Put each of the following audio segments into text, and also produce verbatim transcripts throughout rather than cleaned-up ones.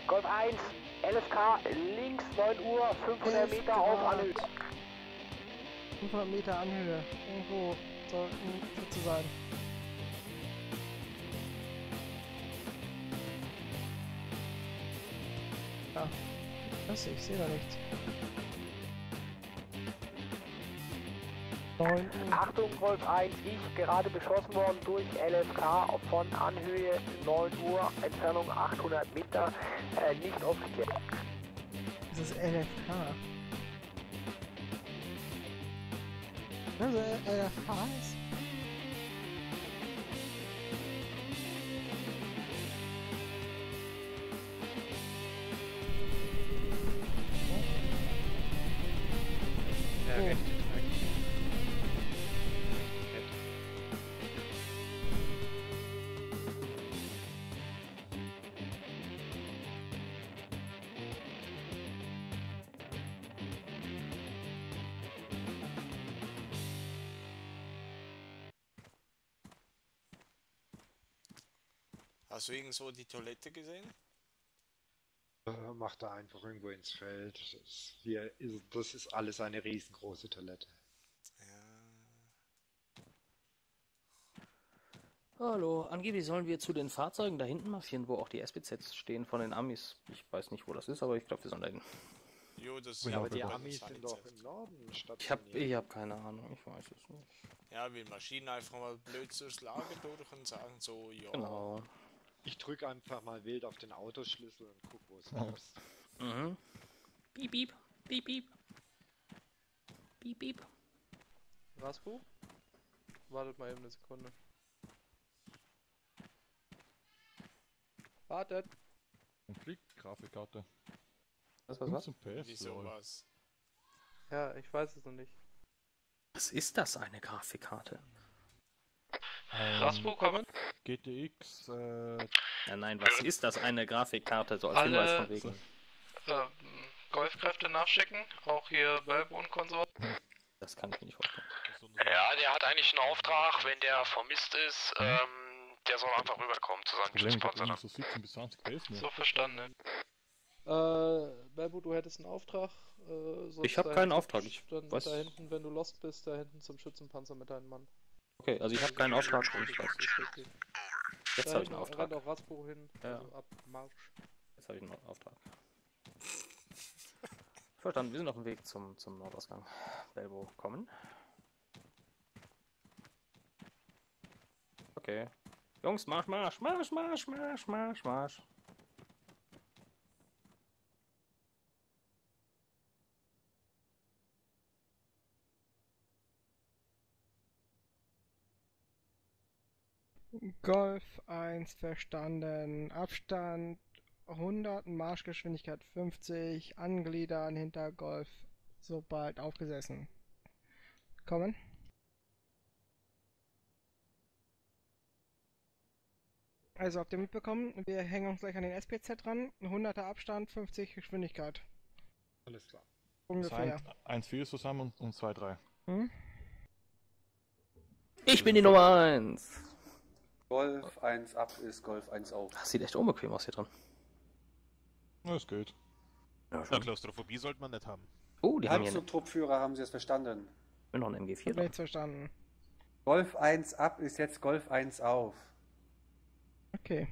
Golf eins, L F K, links neun Uhr, fünfhundert Meter auf Anhöhe. fünfhundert Meter Anhöhe. Irgendwo sollten Pfütze sein. Ja, was? Ich sehe da nichts. neun Uhr. Achtung, Golf eins, ich gerade beschossen worden durch L F K von Anhöhe neun Uhr, Entfernung achthundert Meter, äh, nicht offiziell. Das ist L F K. Also L F K ist? Ja, Oh. richtig. Hast du irgend so die Toilette gesehen? Äh, macht er einfach irgendwo ins Feld. Das, hier ist, das ist alles eine riesengroße Toilette. Ja. Hallo, angeblich sollen wir zu den Fahrzeugen da hinten marschieren, wo auch die S B Zs stehen von den Amis. Ich weiß nicht, wo das ist, aber ich glaube, wir sollen da hin. Jo, das Ja, aber die bei den Amis sind doch Sunny-Zelt. im Norden Ich habe stationiert. ich hab keine Ahnung, ich weiß es nicht. Ja, wir marschieren einfach mal blöd durchs Lager durch und sagen so, ja. Genau. Ich drücke einfach mal wild auf den Autoschlüssel und guck, wo es ist. Mhm. Piep, piep, piep, piep. Piep, piep. Raspo? Wartet mal eben eine Sekunde. Wartet! Konfliktgrafikkarte. Was, was, was? fünfzehn P S. Wieso lol. was? Ja, ich weiß es noch nicht. Was ist das, eine Grafikkarte? Ähm, Raspo kommen? G T X, äh, Ja, nein, was ist das, eine Grafikkarte? So als Alle- Hinweis von wegen. Ähm, Golfkräfte nachschicken, auch hier Balbo und Konsort. Das kann ich mir nicht vorstellen. Ja, der hat eigentlich einen Auftrag, wenn der vermisst ist, ähm, der soll einfach rüberkommen zu seinem Problem, ich hab Schutzpanzer. irgendwie so siebzehn bis zwanzig P S nur. So verstanden. Äh, Balbo, du hättest einen Auftrag. Äh, sonst Ich hab da keinen hinten- Auftrag, ich dann weiß- da hinten, wenn du lost bist, da hinten zum Schützenpanzer mit deinem Mann. Okay, also ich habe keinen Auftrag. Ich weiß. Das ist richtig. Jetzt Da habe ich einen hinten Auftrag. rennt auch Raspo hin, Ja. also ab Marsch. Jetzt habe ich einen Auftrag. Verstanden, wir sind auf dem Weg zum, zum Nordausgang. Belbo kommen. Okay. Jungs, Marsch, Marsch, Marsch, Marsch, Marsch, Marsch, Marsch. Golf eins verstanden. Abstand hundert, Marschgeschwindigkeit fünfzig, angliedern hinter Golf, sobald aufgesessen. Kommen. Also habt ihr mitbekommen, wir hängen uns gleich an den S P Z dran, hunderter Abstand, fünfzig Geschwindigkeit. Alles klar. Ungefähr. eins vier zusammen und, und zwei drei. Hm? Ich bin die Nummer eins. Golf eins ab ist Golf eins auf. Das sieht echt unbequem aus hier drin. Ja, es geht. Ja, Ja, schon. Klaustrophobie sollte man nicht haben. Oh, die haben hier Halbzug-Truppführer, haben Sie es verstanden? noch einen M G vier. Hab nichts verstanden. Golf eins ab ist jetzt Golf eins auf. Okay.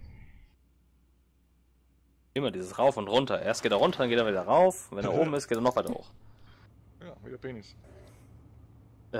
Immer dieses Rauf und Runter. Erst geht er runter, dann geht er wieder rauf. Wenn er oben ist, geht er noch weiter hoch. Ja, wieder Penis. Äh,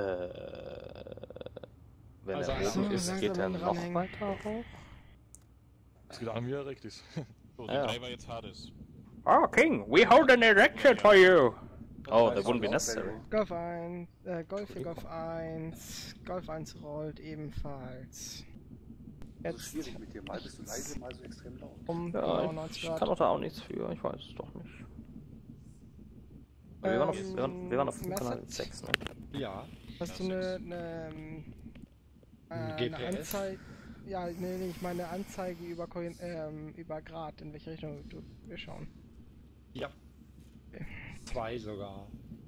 wenn Also er einer- oben So, ist, geht er langsam noch ranhängen. weiter hoch. Es geht an, wie er erregt ist. So, die Ja. drei war jetzt Hades. Oh, King, we hold an erection for you. Oh, that Weiß wouldn't be auch, necessary. Bello. Golf eins, äh, Golf für Golf eins, Golf eins rollt ebenfalls. Das ist Jetzt schwierig mit dir. Mal bist du leise, mal so extrem laut. um Ja, neunundneunzig ich Grad. kann doch da auch nichts für, ich weiß es doch nicht. Aber wir, waren auf, wir, waren, wir waren auf Ähm, Kanal Message? sechs, ne? Ja, Hast du eine, eine, ähm, äh, Ein eine G P S? Anzeige? Ja, nee, nee, ich meine Anzeige über, Koin- ähm, über Grad, in welche Richtung du, wir schauen. ja. Zwei sogar.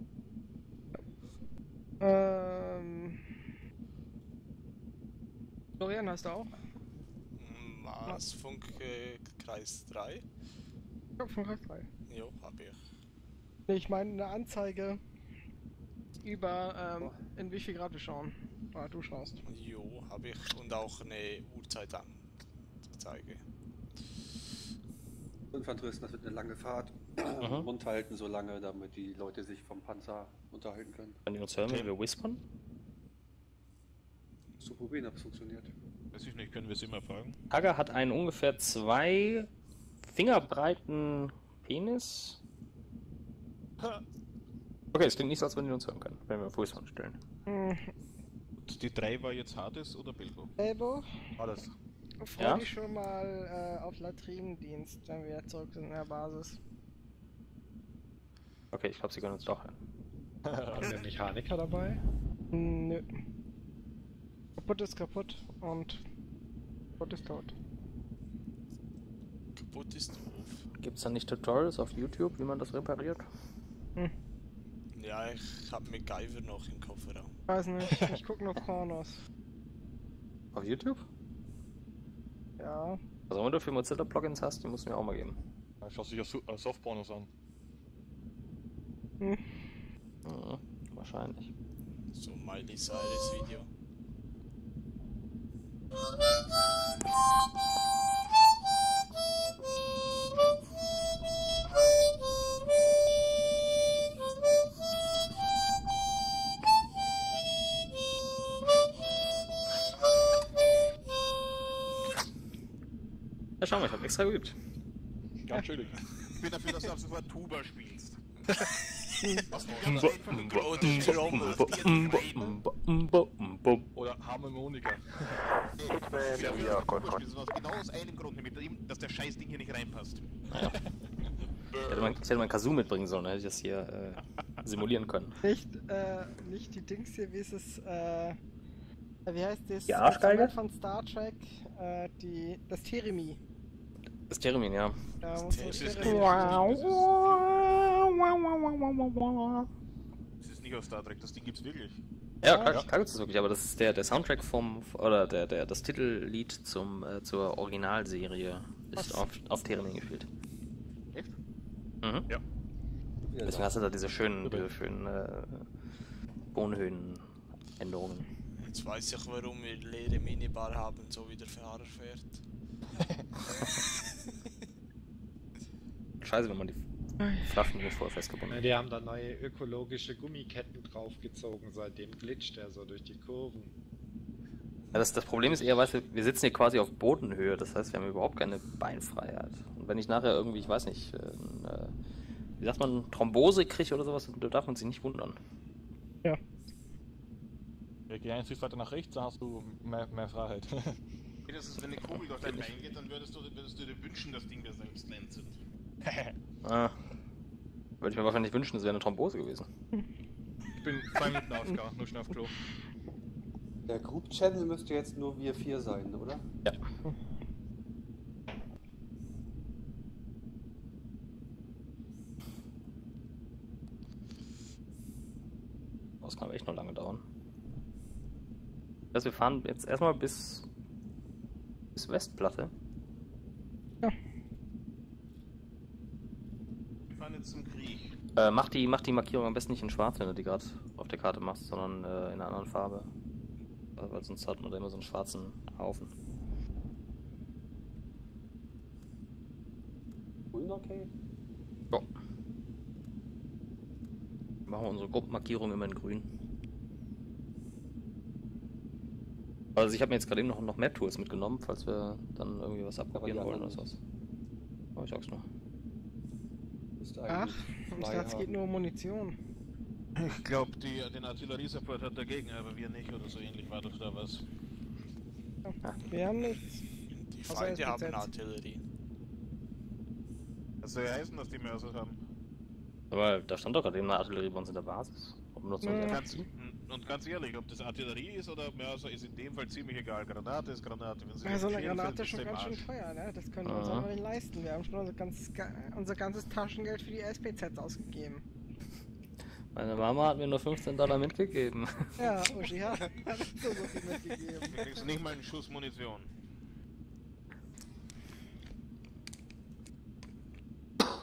Ähm. Florian, hast du auch? Marsfunk äh, Kreis drei. Ja, von Kreis drei. Jo, hab ich. Nee, ich meine eine Anzeige über ähm, in wie viel Grad wir schauen. Ah, du schaust. Jo, hab ich. Und auch eine Uhrzeitanzeige. Infanteristen, das wird eine lange Fahrt. Mhm. Mund halten so lange, damit die Leute sich vom Panzer unterhalten können. Wenn die uns hören, wenn wir whispern? Zu probieren, ob es funktioniert. Weiß ich nicht, können wir es immer fragen? Hager hat einen ungefähr zwei Fingerbreiten Penis. Okay, es klingt nicht so, als wenn die uns hören können, wenn wir auf Whispern stellen. Hm. Und die drei war jetzt Hades oder Bilbo? Elbo, Alles. freu Ja? dich schon mal äh, auf Latrinendienst, wenn wir zurück sind in der Basis. Okay, ich glaube, sie können uns doch hören. Haben wir Mechaniker dabei? Nö. Kaputt ist kaputt und kaputt ist tot. Kaputt ist doof. Gibt es da nicht Tutorials auf YouTube, wie man das repariert? Hm. Ja, ich hab MacGyver noch im Kofferraum. Weiß nicht, ich guck nur Pornos. Auf YouTube? Ja. Also wenn du für Mozilla Plugins hast, die musst du mir auch mal geben. Ja, schau sich ja Su- äh, Softpornos an. Hm. Mhm, wahrscheinlich. So Miley Cyrus Video. Ja, schau mal, ich habe extra geübt. Ganz chillig. Ich bin dafür, dass du ab sofort Tuba spielst. Oder Harmonika. Ja, ja, Gott, Gott. Genau aus einem Grund, nämlich dem, dass der Scheißding hier nicht reinpasst. Naja. Ich hätte mein, ich hätte mein Kazoo mitbringen sollen, dann hätte ich das hier äh, simulieren können. Nicht, äh, nicht die Dings hier, wie ist es, äh, wie heißt das? Die Arschgeige? Instrument von Star Trek, äh, die, das Theremin. Das Theremin, ja. Da Das muss Te- man das ist Theremin- Das ist nicht aus Star Trek, das Ding gibt's wirklich. Ja, klar, klar gibt's das wirklich, aber das ist der, der Soundtrack vom, oder der, der, das Titellied zum, äh, zur Originalserie ist Was? auf, auf Theremin gespielt. Echt? Mhm. Ja. Deswegen hast du da diese schönen, diese schönen äh, Tonhöhenänderungen. Jetzt weiß ich, warum wir leere Minibar haben, so wie der Fahrer fährt. Scheiße, wenn man die Flaschen hier voll festgebunden Ja, hat. die haben da neue ökologische Gummiketten draufgezogen, seitdem glitscht er so durch die Kurven. Ja, das, das Problem ist eher, weißt du, wir sitzen hier quasi auf Bodenhöhe, das heißt, wir haben überhaupt keine Beinfreiheit. Und wenn ich nachher irgendwie, ich weiß nicht, äh, wie sagt man, Thrombose kriege oder sowas, da darf man sich nicht wundern. Ja. Ja, geh ein Stück weiter nach rechts, dann hast du mehr, mehr Freiheit. Spätestens wenn eine Kugel durch dein Bein geht, dann würdest du, würdest du dir wünschen, dass Dinge selbst Land sind. Ah, würde ich mir wahrscheinlich wünschen, es wäre eine Thrombose gewesen. Ich bin zwei Minuten ausgegangen, nur schnell auf Klo. Der Group Channel müsste jetzt nur wir vier sein, oder? Ja. Das kann aber echt noch lange dauern. Also wir fahren jetzt erstmal bis, bis Westplatte. Ja. Wir fahren jetzt zum Krieg. Äh, mach, die, mach die Markierung am besten nicht in schwarz, wenn du die gerade auf der Karte machst, sondern äh, in einer anderen Farbe. Weil sonst hat man da immer so einen schwarzen Haufen. Grün okay? Ja. Machen wir unsere Gruppenmarkierung immer in grün. Also ich habe mir jetzt gerade eben noch, noch Map-Tools mitgenommen, falls wir dann irgendwie was abkopieren die wollen oder anderen sowas. Aber ich sag's nur. Müsste Ach, eigentlich und zwei das geht haben. nur um Munition. Ich glaube, den Artilleriesupport hat dagegen, aber wir nicht oder so ähnlich war doch da was. Ja, wir haben nichts. Die Außer Feinde S B haben Z. Artillerie. Das soll ja heißen, dass die Mörser haben. Aber da stand doch gerade eben eine Artillerie bei uns in der Basis. Warum benutzen wir Ja. die Ganz, einfach? und ganz ehrlich, ob das Artillerie ist oder Mörser, ist in dem Fall ziemlich egal. Granate ist Granate. Wenn sie Ja, so auf eine den Schädel Granate fällt, ist schon bist du im ganz schön Arsch. teuer, ne? Das können wir uns Aha. aber nicht leisten. Wir haben schon unser ganzes, unser ganzes Taschengeld für die S P Zs ausgegeben. Meine Mama hat mir nur fünfzehn Dollar mitgegeben. Ja, Uschi hat, hat uns so viel mitgegeben. Du kriegst nicht mal einen Schuss Munition.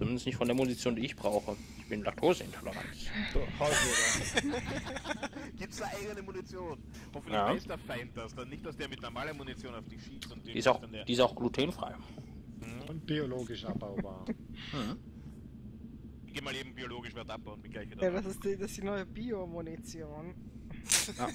Zumindest nicht von der Munition, die ich brauche. Ich bin laktoseintolerant. So, Hausjäger. Gibt's da eigene Munition? Hoffentlich Ja. weiß der Feind das, dann nicht, dass der mit normaler Munition auf dich schießt und Die ist auch, dann der... die ist auch glutenfrei. Und biologisch abbaubar. Mhm. Ich geh mal eben biologisch was abbauen, bin gleich wieder Ja, da. das ist die, das ist die neue Bio-Munition. Ja.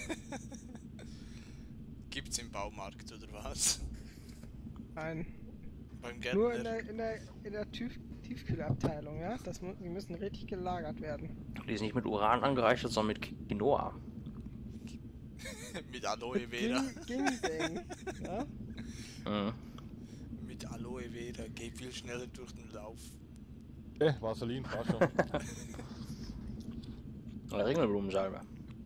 Gibt's im Baumarkt oder was? Nein. Beim Nur in Gärtner? der, in der, in der Tief Tiefkühlabteilung, ja? Das mu die müssen richtig gelagert werden. Die ist nicht mit Uran angereichert, sondern mit Quinoa. Mit Aloe Vera. Ging, Ging ja? Mhm. Mit Aloe Vera. Geht viel schneller durch den Lauf. Eh, Vaseline, war schon. Eine Ringelblumensalbe.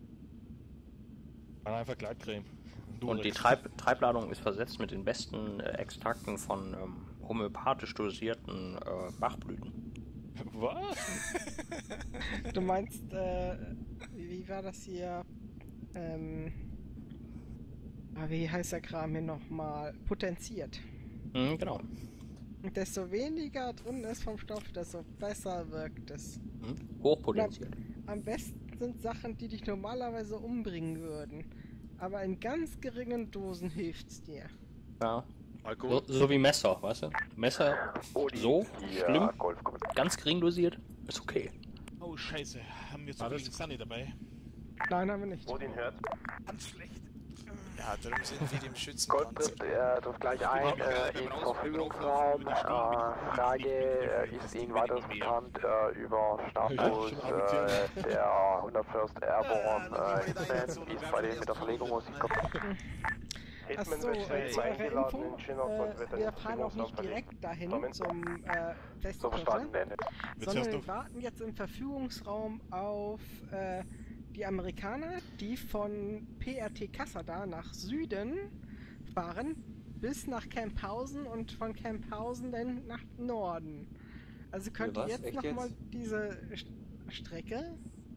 Dann einfach Gleitcreme. Und die Treib Treibladung ist versetzt mit den besten äh, Extrakten von ähm, homöopathisch dosierten äh, Bachblüten. Was? Du meinst, äh, wie, wie war das hier? Ähm, ah, wie heißt der Kram hier nochmal? Potenziert. Mhm, genau. Und desto weniger drin ist vom Stoff, desto besser wirkt es. Mhm. Hochpotenziert. Am besten sind Sachen, die dich normalerweise umbringen würden. Aber in ganz geringen Dosen hilft's dir. Ja. Alkohol. So, so wie Messer, weißt du? Messer so schlimm, ganz gering dosiert, ist okay. Oh scheiße, haben wir zu Alles viel Sunny dabei? Nein, haben wir nicht. Odin hört. Ganz schlecht. Ja, darum sind wir im Schützenpanzer. Gold äh, trifft gleich ein äh, in Verfügungsraum. Äh, Frage, äh, ist Ihnen weiteres bekannt äh, über Status äh, der hundertfirst Airborne äh, Incident, wie es bei denen mit der Verlegung aussieht? Achso, äh, zu eurer Info, äh, wir fahren auch nicht direkt dahin zum äh, So verstanden, Festkirche, Ende. sondern wir warten jetzt im Verfügungsraum auf äh, die Amerikaner, die von P R T Cassada nach Süden fahren, bis nach Camphausen und von Camphausen dann nach Norden. Also könnt ihr was? jetzt Echt nochmal jetzt? diese St Strecke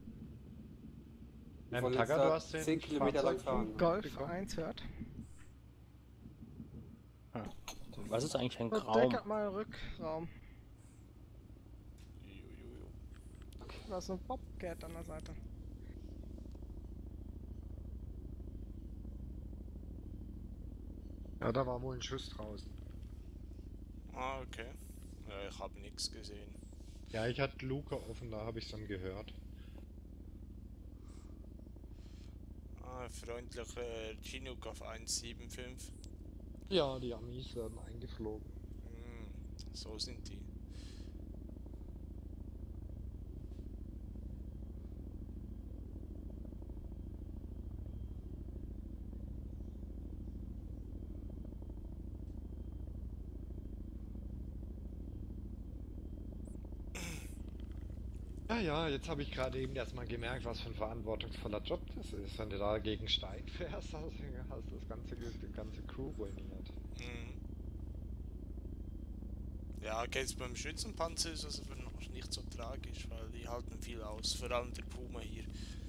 Ähm, wollen Tagger, jetzt du da hast den zehn Kilometer lang Fahrzeug- fahren. Golf bekommen? eins hört. Was ist eigentlich ein Und Graum? deckert mal Rückraum. Da ist ein Bobcat an der Seite. Ja, da war wohl ein Schuss draußen. Ah, okay. Ja, ich habe nichts gesehen. Ja, ich hatte Luke offen, da habe ich dann gehört. Ah, freundlicher Chinook auf eins sieben fünf. Ja, die Amis werden eingeflogen. Hm, so sind die. Ja, ja, jetzt habe ich gerade eben erstmal gemerkt, was für ein verantwortungsvoller Job das ist. Wenn du da gegen Stein fährst, hast du hast das ganze, die ganze Crew ruiniert. Hm. Ja, geht's beim Schützenpanzer ist es aber noch nicht so tragisch, weil die halten viel aus, vor allem der Puma hier.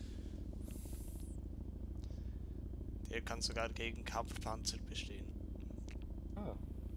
Der kann sogar gegen Kampfpanzer bestehen. Ah.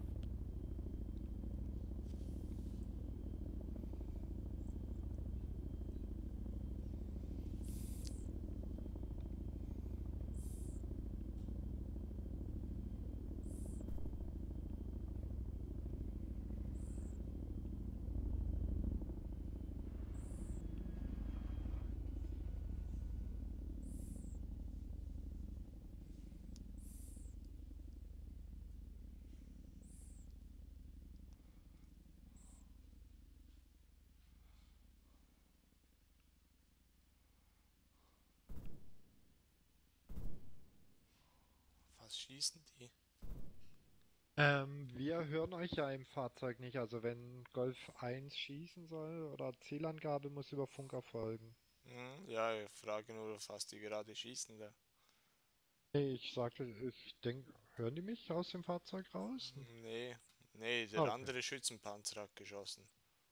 Was schießen die? Ähm, wir hören euch ja im Fahrzeug nicht, also wenn Golf eins schießen soll oder Zielangabe muss über Funk erfolgen. Hm, ja, ich frage nur, auf was die gerade schießen da. Nee, ich sagte, ich denke, hören die mich aus dem Fahrzeug raus? Nee, nee, der Okay. andere Schützenpanzer hat geschossen.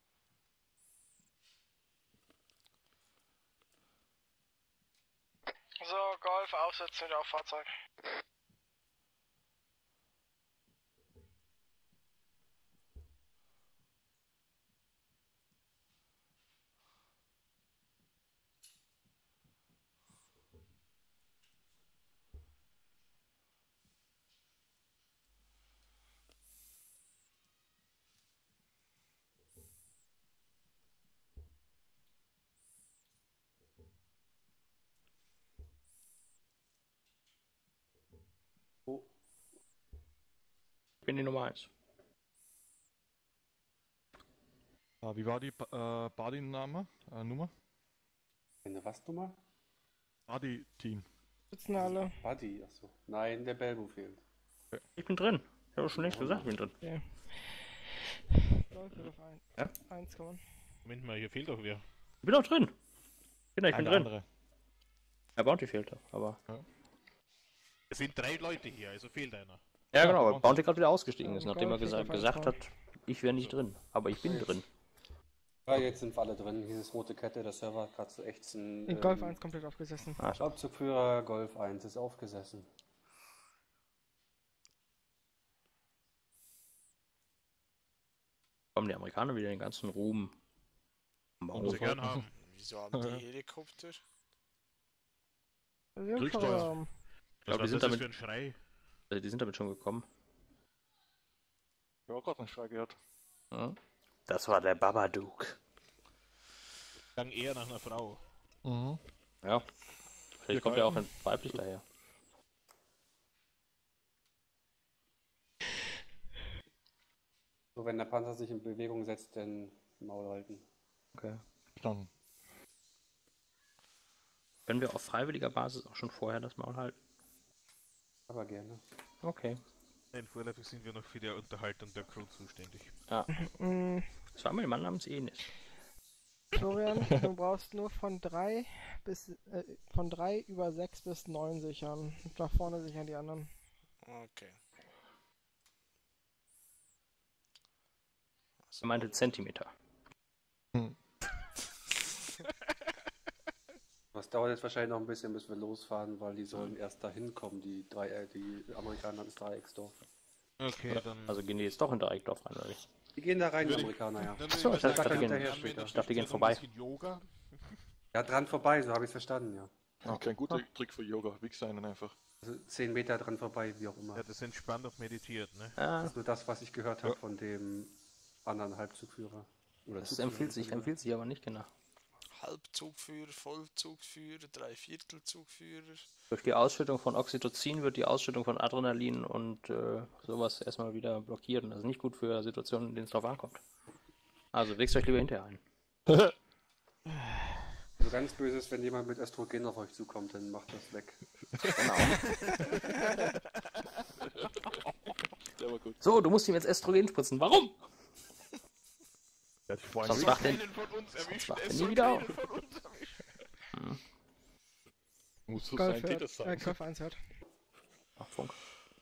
So, Golf aufsetzen wieder auf Fahrzeug. Oh. Ich bin die Nummer eins. Ah, wie war die äh, Body-Name? Äh, Nummer? Eine was Nummer? Body-Team. Sitzen alle. Buddy, achso. Nein, der Belbu fehlt. Ich bin drin. Ich habe schon längst gesagt, ich bin drin. Ja. Golf auf ein. Ja? Eins kommen. Moment mal, hier fehlt doch wer. Ich bin auch drin. Genau, ich bin Eine drin. andere. Ja, Bounty fehlte, aber... Es sind drei Leute hier, also fehlt einer. Ja, genau, weil Bounty. Bounty gerade wieder ausgestiegen Ja, ist, nachdem er Bounty gesa auf gesagt eins hat, ich wäre nicht drin. Aber ich bin drin. Ja, jetzt sind wir alle drin. Hier ist rote Kette, der Server hat gerade zu ächzen. In Golf eins komplett aufgesessen. Ah, Hauptzugführer Golf eins ist aufgesessen. kommen die Amerikaner wieder den ganzen Ruhm. Und sie gern haben. Wieso haben die Helikopter? Wir haben Kriegsteuer. Steuerraum. Ich glaube, die, Was sind war das damit- für ein Schrei? äh, die sind damit schon gekommen. Ich habe auch gerade einen Schrei gehört. Ja. Das war der Babadook. Klang eher nach einer Frau. Mhm. Ja. Vielleicht kommt er auch weiblich daher. So, wenn der Panzer sich in Bewegung setzt, dann Maul halten. Okay. Dann. Können wir auf freiwilliger Basis auch schon vorher das Maul halten? Aber gerne. Okay. Nein, vorläufig sind wir noch für die Unterhaltung der Crew zuständig. Ja. Mm, Zweimal Mann namens Enis. Florian, du brauchst nur von drei bis äh, von drei über sechs bis neun sichern. Und nach vorne sichern die anderen. Okay. Er meinte Zentimeter. Das dauert jetzt wahrscheinlich noch ein bisschen, bis wir losfahren, weil die sollen erst dahin kommen, die drei, äh, die Amerikaner ins Dreiecksdorf. Okay, dann. Also gehen die jetzt doch in Dreieckdorf rein, oder wie? Die gehen da rein, die Würde ich- Amerikaner, ja. Dann Ach so, würde ich dachte, sagen, die gehen- haben wir in später. der Ich dachte, die gehen Zwischenzeit vorbei. ein bisschen Yoga. Ja, dran vorbei, so habe ich es verstanden, ja. Ja, kein guter Trick für Yoga. Wichs einen einfach. Also zehn Meter dran vorbei, wie auch immer. Ja, das ist entspannt und meditiert, ne? Ah, Das ist nur das, was ich gehört habe Ja. von dem anderen Halbzugführer. Oder das Zugführer, empfiehlt sich, Zugführer. empfiehlt sich aber nicht genau. Halbzugführer, Vollzugführer, Dreiviertelzugführer. Durch die Ausschüttung von Oxytocin wird die Ausschüttung von Adrenalin und äh, sowas erstmal wieder blockiert. Und das ist nicht gut für Situationen, in denen es drauf ankommt. Also legt euch lieber hinterher ein. Also ganz böse ist, wenn jemand mit Östrogen auf euch zukommt, dann macht das weg. Genau. Der war gut. So, du musst ihm jetzt Östrogen spritzen. Warum? Der hat sich vorhin Sonst gewusst. wacht er Keinen von uns erwischt, wacht er es nie soll wieder keinen auf. von uns erwischen. Muss so Golf sein, Täter hört. Äh, sein. Golf eins hört. Ach, Funk.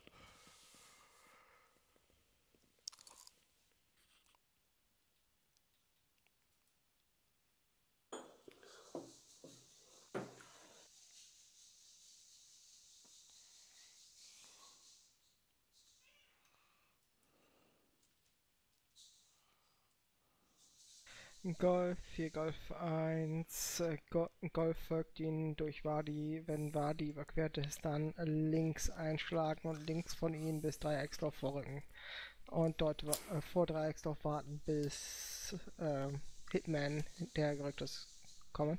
Golf vier, Golf eins, äh, Go Golf folgt ihnen durch Wadi. Wenn Wadi überquert ist, dann links einschlagen und links von ihnen bis Dreiecksdorf vorrücken. Und dort wa- äh, vor Dreiecksdorf warten, bis äh, Hitman hinterhergerückt ist. Kommen.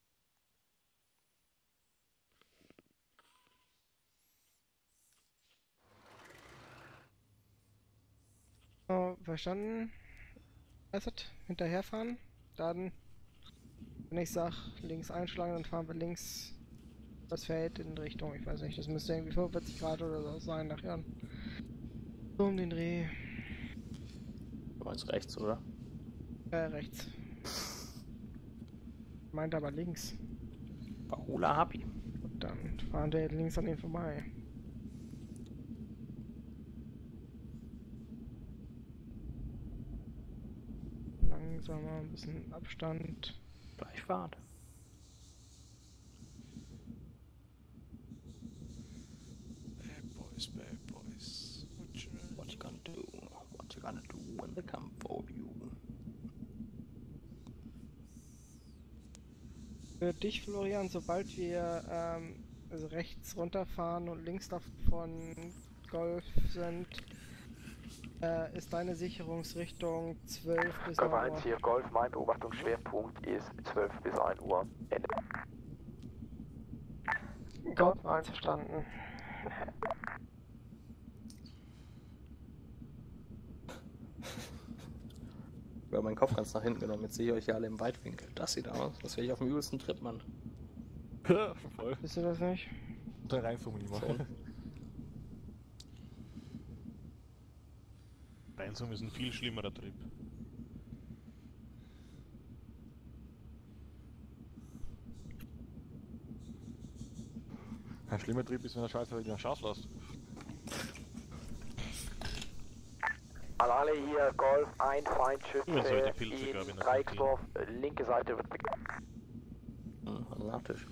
Oh, verstanden. Asset, hinterherfahren, dann, wenn ich sag, links einschlagen, dann fahren wir links das Feld in Richtung, ich weiß nicht, das müsste irgendwie fünfundvierzig Grad oder so sein nachher. So um den Dreh, Du meinst rechts, oder? äh, rechts. Meint aber links. Bahula Happy. Und dann fahren wir links an ihn vorbei. Langsamer, ein bisschen Abstand. Gleich Fahrt. Bad boys, bad boys. What you ready? What you gonna do? What you gonna do when they come for you? Für dich, Florian, sobald wir ähm, also rechts runterfahren und links davon Golf sind, äh, ist deine Sicherungsrichtung zwölf bis Golf neun eins Uhr. hier, Golf, mein Beobachtungsschwerpunkt ist zwölf bis ein Uhr. Ende. Golf eins verstanden. habe meinen Kopf ganz nach hinten genommen. Jetzt sehe ich euch ja alle im Weitwinkel. Das sieht aus. Das wäre ich auf dem übelsten Trip, Mann. Ja, voll. Wisst ihr das nicht? Da reinzoomen mal. So. Reinzoomen ist ein viel schlimmerer Trip. Ein schlimmer Trip ist, wenn der Scheiße wieder Schaß lässt. An alle hier, Golf eins, Feindschütze Ja, solche Pilze, in glaub ich, in der Dreiecksdorf, linke Seite wird Hm, am Nachtisch.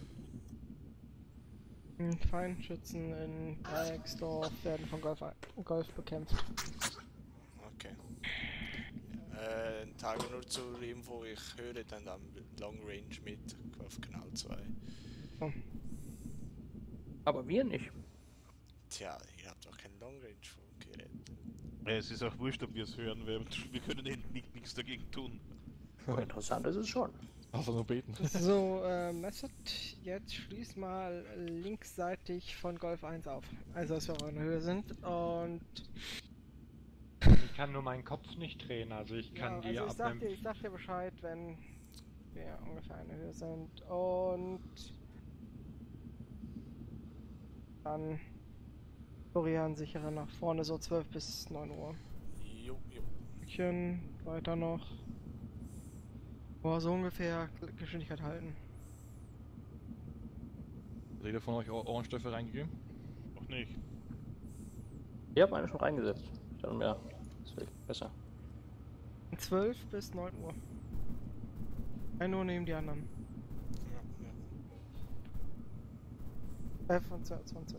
Feindschützen in Dreiecksdorf werden von Golf, Golf bekämpft. Okay. Äh, Tage nur zur Info, ich höre dann am Long Range mit auf Kanal zwei. Oh. Aber wir nicht. Tja, ihr habt doch kein Long Range Funkgerät. Ja, es ist auch wurscht, ob wir es hören, wir, wir können eh nichts dagegen tun. Aber interessant ist es schon. Also nur beten. So, äh, Messert, jetzt schließt mal linksseitig von Golf eins auf. Also, dass wir auf einer Höhe sind und... Ich kann nur meinen Kopf nicht drehen, also ich kann ja, die also ich sag, ab dir, ich sag dir Bescheid, wenn wir ungefähr eine Höhe sind und... Dann... Florian sicherer nach vorne, so zwölf bis neun Uhr. Jo, jo. Stückchen, weiter noch. Boah, so ungefähr Geschwindigkeit halten. Hat jeder von euch Ohrenstöpfe reingegeben? Noch nicht. Ich habe eine schon reingesetzt. Dann ja, das wäre besser. zwölf bis neun Uhr. Ein Uhr neben die anderen. Ja, ja. Äh, von zwölf. Ja.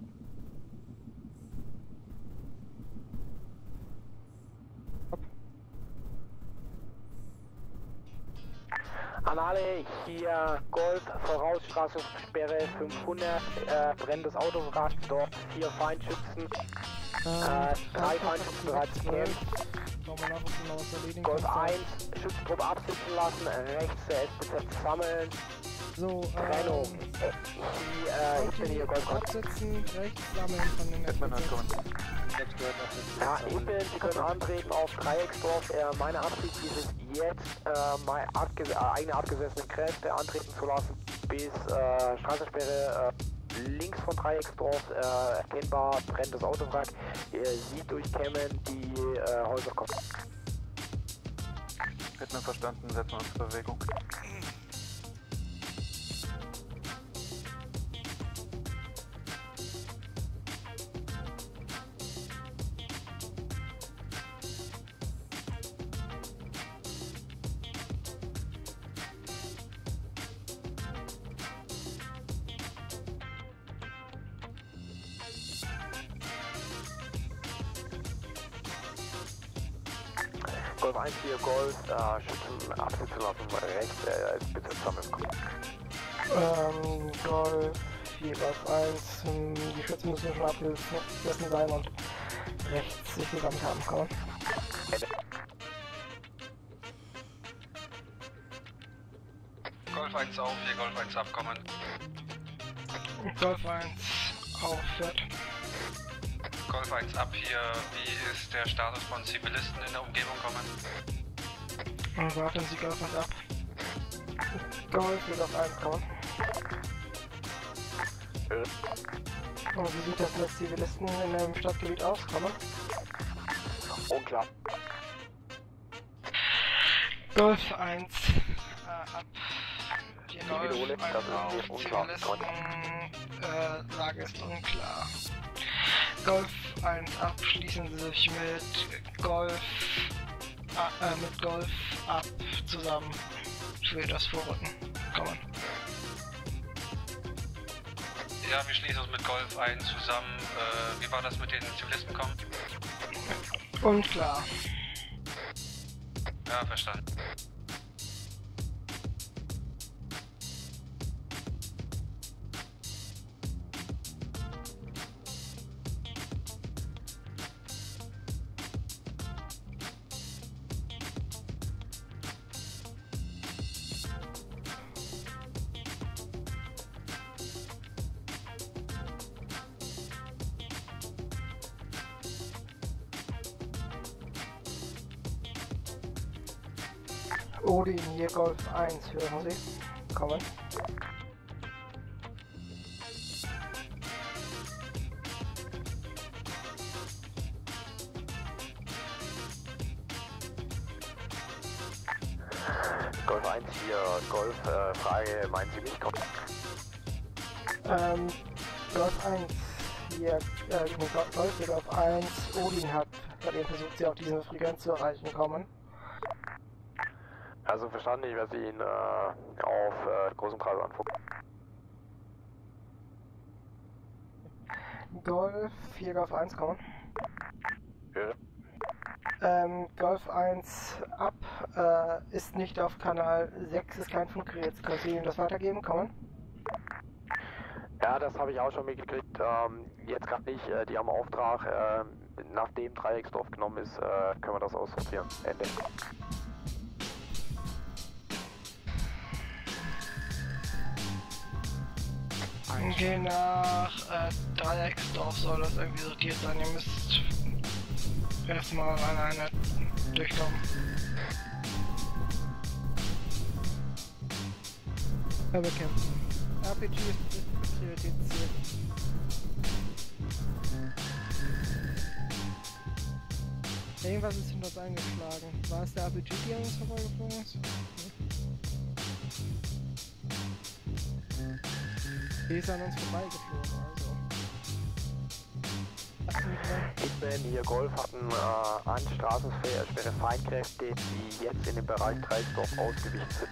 An alle hier, Golf, Vorausstraßungssperre fünfhundert, äh, brennendes Autowrack, dort vier Feindschützen, äh, drei Feindschützen bereits gekämpft. Golf eins, Schützentruppe absitzen lassen, rechts der S B Z sammeln, So, Trennung. ähm, Äh, die, äh, ich bin hier Golf eins. absitzen, rechts sammeln von den S B Z. Ja, ich bin, Sie können antreten auf Dreiecksdorf. Äh, meine Absicht ist es jetzt, äh, meine abges äh, eigene abgesessene Kräfte antreten zu lassen, bis äh, Straßensperre äh, links von Dreiecksdorf, äh, erkennbar brennendes Autowrack. Äh, Sie durchkämmen die äh, Häuser kommen. Hätten wir verstanden, setzen wir uns in Bewegung. Golf eins, vier Golf, äh, Schützen absitzen lassen, rechts, äh, S B Z sammeln kommen. Ähm, Golf, vier Golf eins, ähm, die Schützen müssen schon abgesessen sein und rechts sich gesammelt haben, komm. Golf eins auf, hier Golf eins abkommen. Golf eins auf, fährt. Golf eins ab hier, wie ist der Status von Zivilisten in der Umgebung kommen? Und warten Sie Golf eins ab. Golf wird auf eins kommen. Und wie sieht das mit Zivilisten in dem Stadtgebiet aus, kommen? Unklar. Golf eins äh, ab. Die Ich wiederhole, das ist mir unklar. Äh, Lage ist unklar. Golf eins ab, schließen Sie sich mit Golf äh, mit Golf ab zusammen für das Vorrücken. Kommen. Ja, wir schließen uns mit Golf eins zusammen. Äh, wie war das mit den Zivilisten kommen? Unklar. Ja, verstanden. Odin, hier Golf eins, hören Sie? Kommen. Golf eins hier, Golf, äh, Frage, meinen Sie mich? Ähm, Golf eins, hier, äh, nee, Golf, hier Golf eins, Odin hat bei dem versucht, Sie auf diese Frequenz zu erreichen, kommen. Also verstanden, ich werde ihn äh, auf äh, großem Kreis angucken. Golf, hier Golf eins, kommen. Ja. Ähm, Golf eins ab, äh, ist nicht auf Kanal sechs, ist kein Funkgerät. Können Sie ihm das weitergeben, kommen? Ja, das habe ich auch schon mitgekriegt. Ähm, jetzt gerade nicht, äh, die haben Auftrag, äh, nachdem Dreiecksdorf genommen ist, äh, können wir das aussortieren. Ende. Okay, nach äh, Dreiecksdorf soll das irgendwie sortiert sein. Ihr müsst erstmal eine Einheit durchkommen. Ja, bekämpfen. R P G ist Prioritätsziel. Irgendwas ist hinter uns eingeschlagen. War es der R P G, die an uns vorbeigeflogen ist? Die ist an uns vorbeigeflogen, also. Hitman hier Golf hatten äh, an straßensperre Feindkräfte, die jetzt in dem Bereich Dreiecksdorf ausgewichen sind.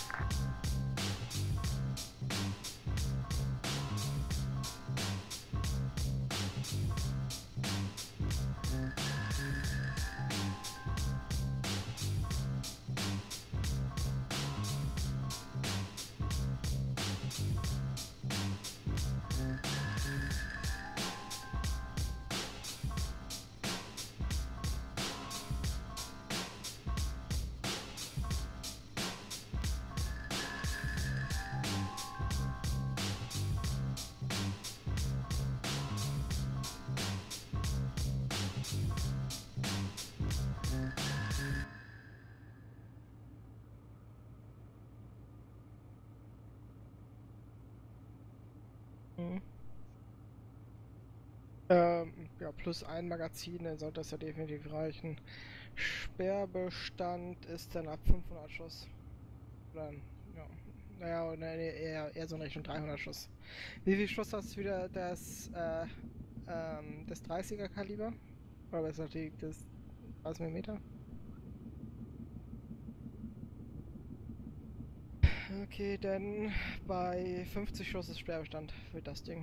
Mhm. Ähm, ja, plus ein Magazin, dann sollte das ja definitiv reichen. Sperrbestand ist dann ab fünfhundert Schuss. Oder, ja, naja, nee, eher, eher so in Richtung dreihundert Schuss. Wie viel Schuss hast du wieder das, äh, ähm, das dreißiger Kaliber? Oder besser die, das dreißig Millimeter? Okay, dann bei fünfzig Schuss ist Sperrbestand für das Ding.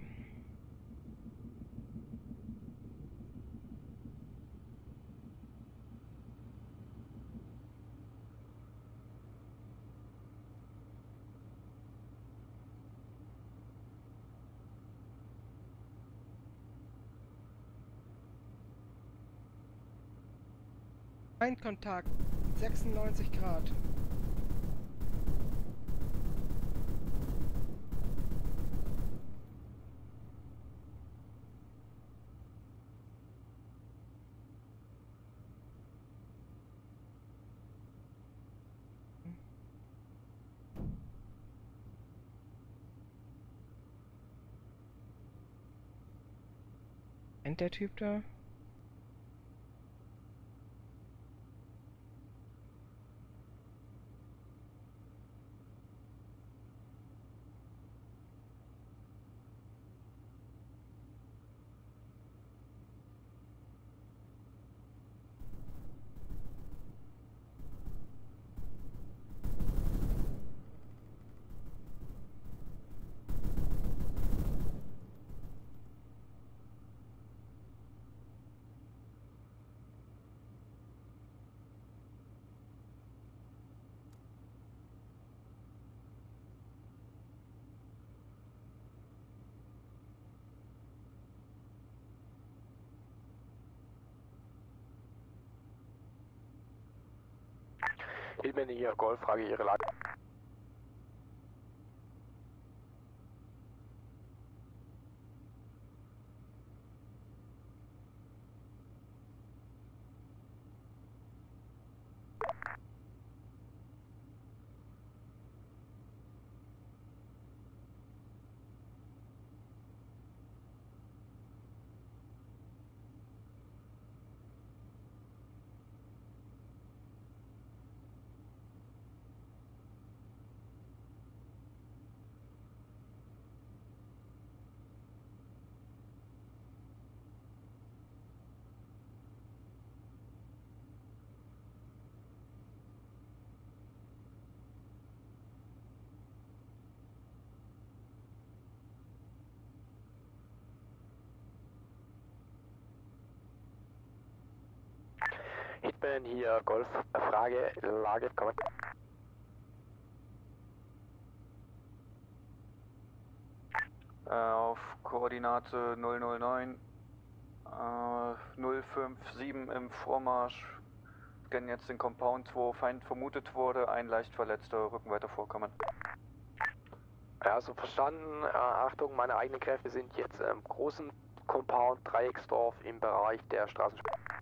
Feindkontakt, sechsundneunzig Grad. Kennt der Typ da? Hitman hier Golf, Frage Ihre Lage. Hitman hier, Golf, Frage, Lage, komm. Äh, auf Koordinate null null neun, äh, null fünf sieben im Vormarsch. Scannen jetzt den Compound, wo Feind vermutet wurde, ein leicht Verletzter, rücken weiter vorkommen. Ja, so verstanden. Äh, Achtung, meine eigenen Kräfte sind jetzt im großen Compound Dreiecksdorf im Bereich der Straßen.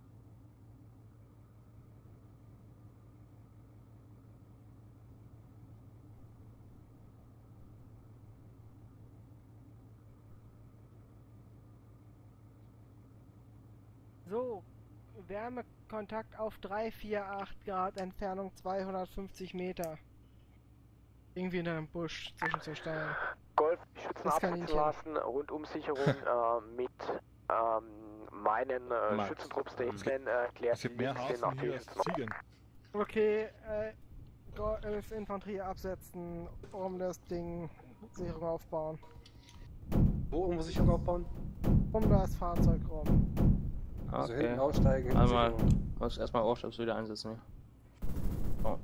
So, Wärmekontakt auf drei vier acht Grad, Entfernung zweihundertfünfzig Meter. Irgendwie in einem Busch zwischen zwei Steinen. Golf, Schützen absetzen lassen, Rundumsicherung äh, mit ähm, meinen äh, Max, Schützentrupps der Hitman äh, klärt Es gibt mehr links hin Hafen nach hier als Ziegen. Ziegen. Okay, äh, Golf Infanterie absetzen, um das Ding Sicherung aufbauen. Wo irgendwo Sicherung aufbauen? Um das Fahrzeug rum. Also Okay. hinten aussteigen, hinten Einmal, Sicherung. muss erstmal Ohrstabs wieder einsetzen. Ja. Oh.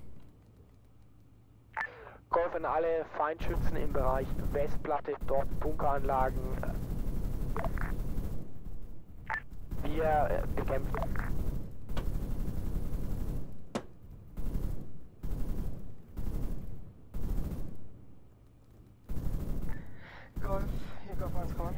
Golf an alle Feindschützen im Bereich Westplatte, dort Bunkeranlagen. Wir äh, bekämpfen. Golf, hier Golf eins kommen.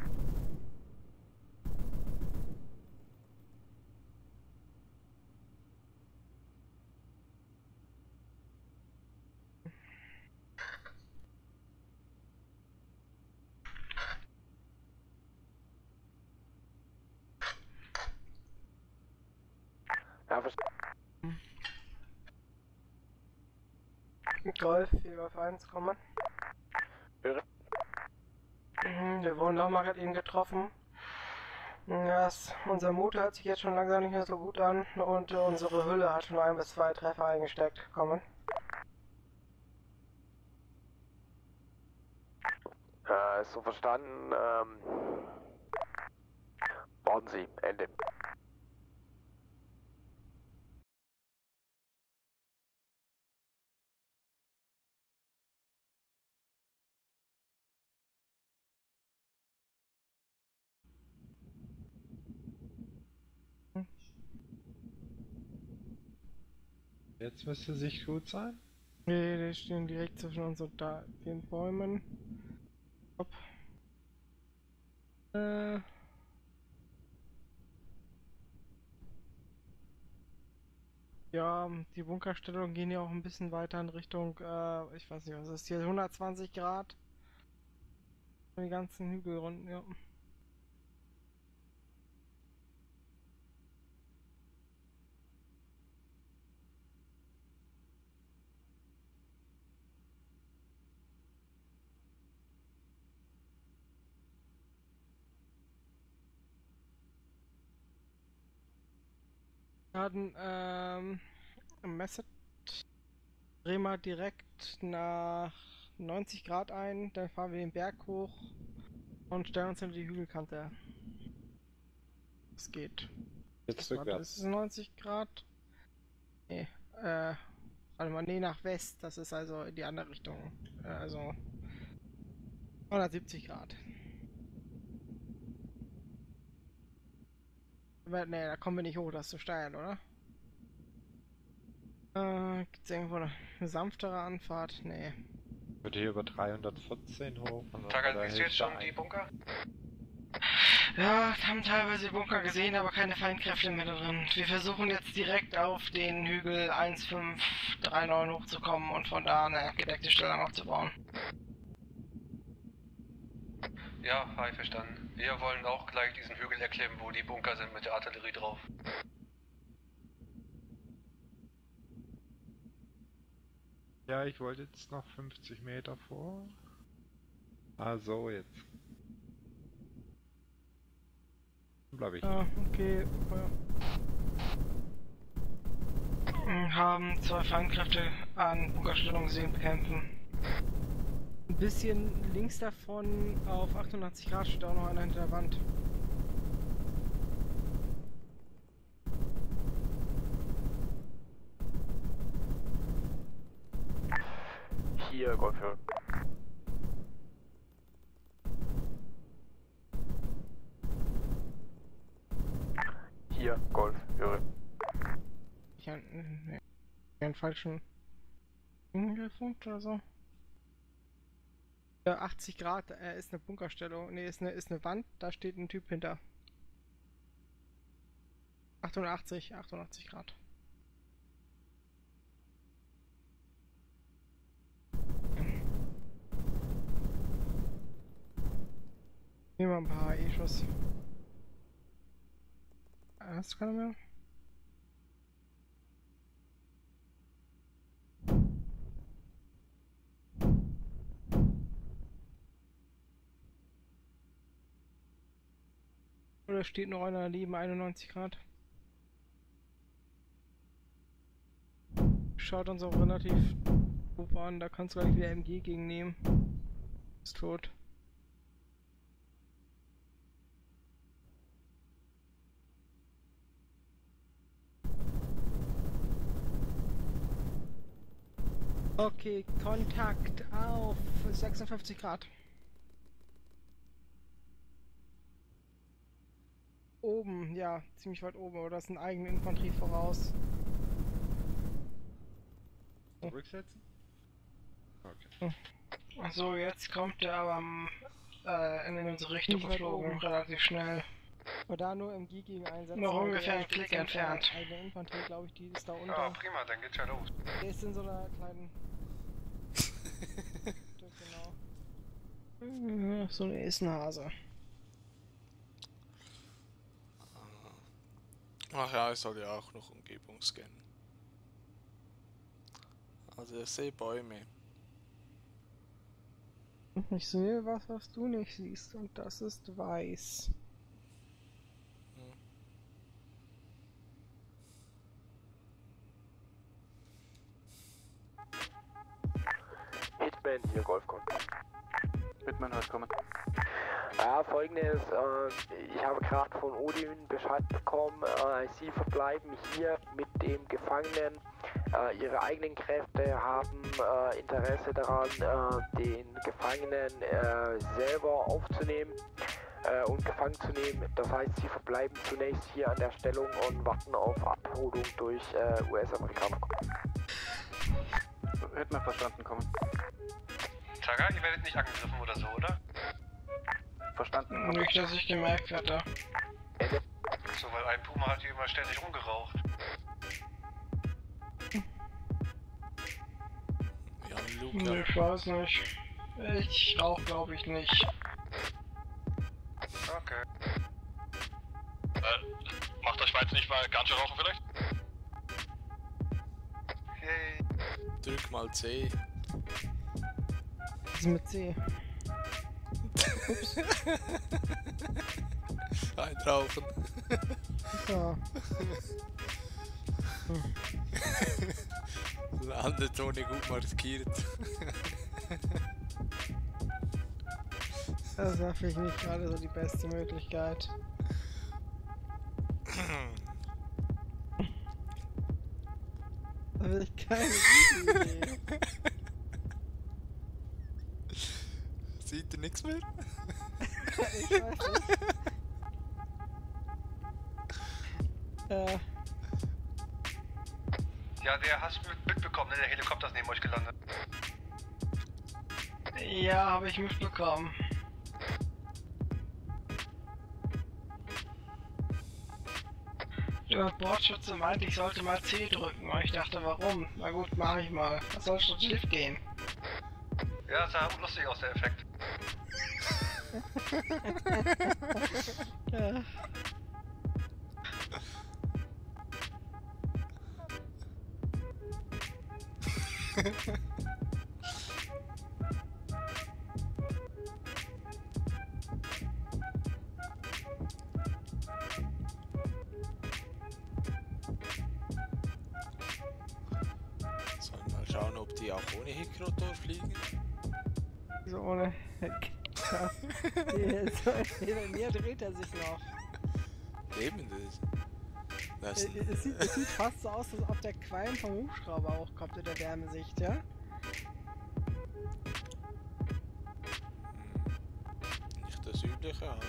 Ja, verstanden. Golf, hier Golf eins kommen. Höre. Mhm, wir wurden nochmal gerade eben getroffen. Ja, es, unser Motor hört sich jetzt schon langsam nicht mehr so gut an und äh, unsere Hülle hat schon ein bis zwei Treffer eingesteckt. Kommen. Äh, so verstanden. Ähm, warten Sie, Ende. Jetzt müsste sich gut sein. Nee, die stehen direkt zwischen uns und da den Bäumen. Hopp. Äh. Ja, die Bunkerstellungen gehen ja auch ein bisschen weiter in Richtung, äh, ich weiß nicht, was ist hier, hundertzwanzig Grad. Die ganzen Hügelrunden, ja. Wir hatten, ähm, Message, drehen wir direkt nach neunzig Grad ein, dann fahren wir den Berg hoch und stellen uns hinter die Hügelkante. Es geht. Jetzt Warte, rückwärts. ist es neunzig Grad? Nee, äh, warte mal, nee, nach West, das ist also in die andere Richtung. Äh, also hundertsiebzig Grad. Aber, nee, da kommen wir nicht hoch, das ist zu steil, oder? Äh, gibt's irgendwo eine, eine sanftere Anfahrt? Nee. Wird hier über dreihundertvierzehn hoch. und Tagal, dann siehst du jetzt Hälfte schon die ein. Bunker? Ja, wir haben teilweise die Bunker gesehen, aber keine Feindkräfte mehr da drin. Wir versuchen jetzt direkt auf den Hügel eins fünf drei neun hochzukommen und von da eine gedeckte Stellung aufzubauen. Ja, hi, verstanden. Wir wollen auch gleich diesen Hügel erklimmen, wo die Bunker sind mit der Artillerie drauf. Ja, ich wollte jetzt noch fünfzig Meter vor. Ah, so jetzt. Dann bleib ich. Ah, okay. Wir haben zwei Feindkräfte an Bunkerstellung gesehen, bekämpfen. Ein bisschen links davon auf achtundachtzig Grad steht auch noch einer hinter der Wand. Hier, Golf. Hier, Golf, höre. Ich habe nee, einen falschen gefunkt oder so. Ja, achtzig Grad, äh, ist eine Bunkerstellung. Ne, ist eine, ist eine Wand, da steht ein Typ hinter. achtundachtzig, achtundachtzig Grad. Nehmen wir ein paar E-Schuss. Das kann er mehr. Oder steht noch einer daneben, einundneunzig Grad. Schaut uns auch relativ doof an, da kannst du gleich wieder M G gegen nehmen. Ist tot. Okay, Kontakt auf sechsundfünfzig Grad. Oben, ja, ziemlich weit oben, oder ist eine eigene Infanterie voraus. Zurücksetzen? Okay. Achso, jetzt kommt der aber äh, in unsere Richtung geflogen, relativ schnell. Aber da nur M G gegen einsetzen. Noch ungefähr einen Klick entfernt. Eine Infanterie, glaube ich, die ist da unten. Ja, prima, dann geht's ja los. Der ist in so einer kleinen... genau. So eine Issenhase. Ach ja, ich soll ja auch noch Umgebung scannen. Also ich sehe Bäume. Ich sehe was, was du nicht siehst, und das ist weiß. Hitman hier, Golfcon. Hitman hört kommen. Ja, folgendes, äh, ich habe gerade von Odin Bescheid bekommen, äh, sie verbleiben hier mit dem Gefangenen, äh, ihre eigenen Kräfte haben äh, Interesse daran, äh, den Gefangenen äh, selber aufzunehmen äh, und gefangen zu nehmen. Das heißt, sie verbleiben zunächst hier an der Stellung und warten auf Abholung durch äh, U S-Amerikaner. Hitman verstanden, kommen. Taga, ihr werdet nicht angegriffen oder so, oder? Verstanden. Nicht, dass ich gemerkt hatte. So, weil ein Puma hat hier immer ständig rumgeraucht. Ja, Luke. Ich weiß nicht. Ich rauch, glaube ich, nicht. Okay. Äh, macht euch weiter nicht mal Ganja rauchen vielleicht? Yay. Drück mal C. Was ist mit C? Ups. Einrauchen. Ja. Hm. Landezone gut markiert. Das war vielleicht nicht gerade so die beste Möglichkeit. Da will ich keine gute Idee. Sieht ihr nichts mehr? Ich weiß nicht. Äh. Ja, der hast du mitbekommen, ne? Der Helikopter ist neben euch gelandet. Ja, habe ich mitbekommen. Der Bordschütze meinte, ich sollte mal C drücken, und ich dachte, warum? Na gut, mache ich mal. Was soll schon schief gehen? Ja, sah lustig aus, der Effekt. Ja. Sollen wir mal schauen, ob die auch ohne Heckrotor fliegen? So ohne Heck. Hier, so, hier, mir dreht er sich noch. Eben das. das Es, es, sieht, es sieht fast so aus, als ob der Qualm vom Hubschrauber hochkommt in der Wärmesicht, ja? südliche halt.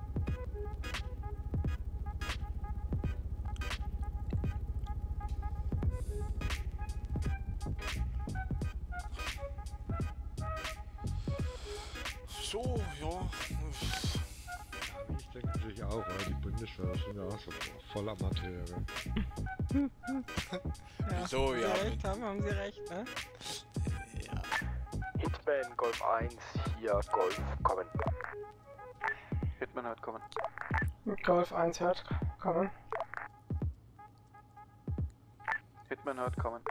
So, ja. Ich denke natürlich auch, weil die Bundeswehr sind ja auch so voll Amateure. Ja, So, haben ja. Sie recht haben, haben Sie recht, ne? Ja. Hitman Golf eins, hier Golf, kommen. Hitman hört kommen. Golf eins hört, kommen. Hitman hört kommen.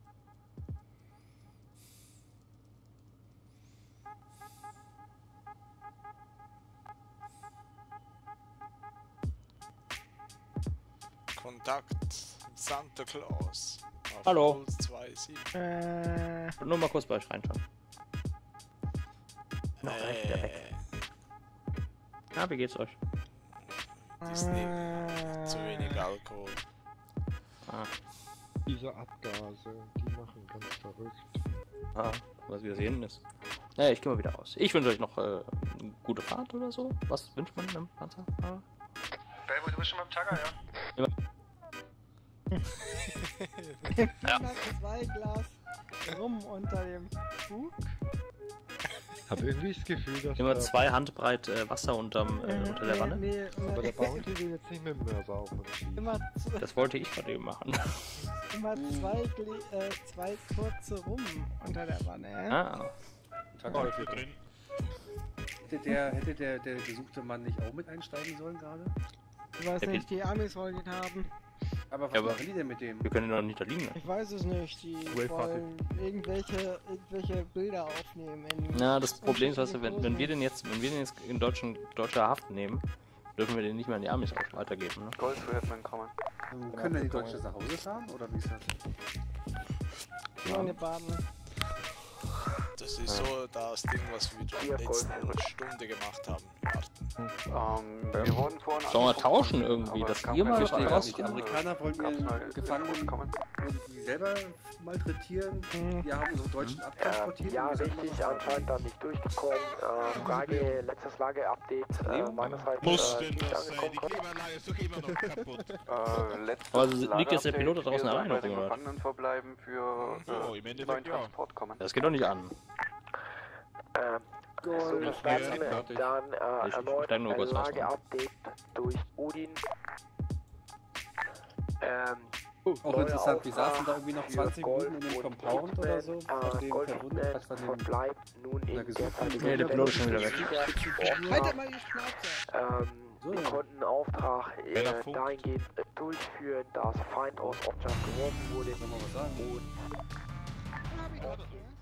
Kontakt Santa Claus. Auf Hallo. Puls zwei sieben. Äh, Nur mal kurz bei euch reinschauen. Noch recht wieder weg. Ja, wie geht's euch? Disney. Zu wenig Alkohol. Ah, Diese Abgase, die machen ganz verrückt. ah was wieder sehen ist. Naja, ich geh mal wieder raus. Ich wünsche euch noch äh, eine gute Fahrt oder so. Was wünscht man einem Panzer? Ah. Belbo, du bist schon beim Tagger, ja? Immer. ja. Zwei Glas rum unter dem Bug. Hab irgendwie das Gefühl, dass Immer der- zwei Handbreit äh, Wasser unterm, äh, unter der Wanne. Nee, nee, Aber der Bounty will jetzt nicht mit dem Mörser auf uns schießen. immer, z- Das wollte ich gerade eben machen. immer zwei, Gle äh, zwei kurze rum unter der Wanne, ja? Ah, Tag Oh, heute. hier drin. Hätte der, hätte der, der gesuchte Mann nicht auch mit einsteigen sollen gerade? Ich weiß Der nicht, die Amis wollen ihn haben. Aber was Ja, aber- machen die denn mit dem? wir können ihn doch nicht da liegen lassen. Ich weiß es nicht, die Wave wollen irgendwelche, irgendwelche Bilder aufnehmen. In Na, das Problem ist, weißt du, wenn, wenn wir Posen. den jetzt, wenn wir den jetzt in deutschen, deutscher Haft nehmen, dürfen wir den nicht mehr an die Amis auch weitergeben, ne? Golf für Hitman kommen. Ähm, können denn die Deutschen nach Hause fahren oder wie ist das? Meine Baden. Das ist so das Ding, was wir in der letzten Stunde gemacht haben. Warten. Ähm, wir wurden vorhin Sollen wir angerufen, tauschen irgendwie, aber dass es kam ihr kein mal Rückruf. raus- Die Amerikaner wollen Gab's ihren mal Gefangenen kommen. irgendwie selber malträtieren. Wir haben unsere Deutschen Äh, abtransportiert. ja, und wir sind immer richtig, noch da. anscheinend dann nicht durchgekommen. Äh, Frage, letztes Lage-Update äh, meinerseits Muss äh, denn nicht das sein? Die angekommen. Klimaanlage ist doch immer noch kaputt. Äh, letztes Aber liegt jetzt der Lagerupdate. Pilot da draußen Wir alleine sollen auf bei dem den Rad? Gefangenenverbleiben für So, äh, im neuen Endeffekt ja. Transport kommen. Das geht doch nicht an. Ähm, so Ja, verstanden, fertig. dann Ich- äh, ich erneut steig nur ein kurz raus, ne? Lage-Update durch Odin. Ähm, Auch neuer interessant, wir saßen da Auftrag irgendwie noch für zwanzig Minuten in dem Golf und Compound oder so, Hitman. von Äh, dem Golf verwundet, Hitman was von dem verbleibt nun oder in gesucht derzeitiger Nee, der Pilot ist schon wieder weg. Haltet mal die Schnauze! Ähm, So, wir ja. konnten Auftrag äh, Wenn er funkt. dahingehend äh, durchführen, dass Feind aus Obdach geworfen wurde Soll man was sagen? und Hab ich doch, ja?